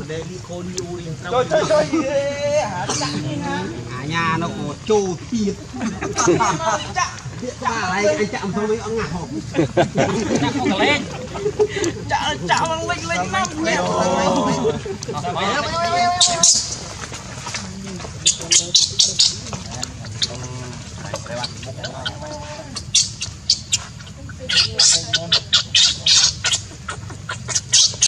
để đi khôn nhu đi Trời hả chắc đi ha. à nhà nó có trâu thịt này anh chạm xuống với ông ngạc hộp Chắc không lên. Chạm bằng linh năm nhẹo.